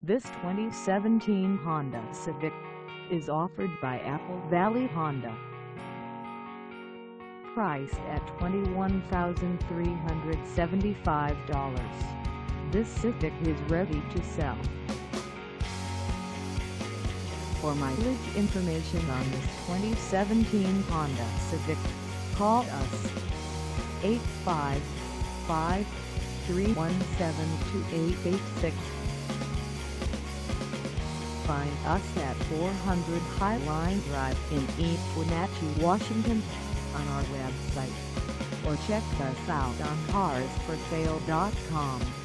This 2017 Honda Civic is offered by Apple Valley Honda. Priced at $21,375, this Civic is ready to sell. For mileage information on this 2017 Honda Civic, call us 855-317-2886. Find us at 400 Highline Drive in East Wenatchee, Washington, on our website, or check us out on carsforsale.com.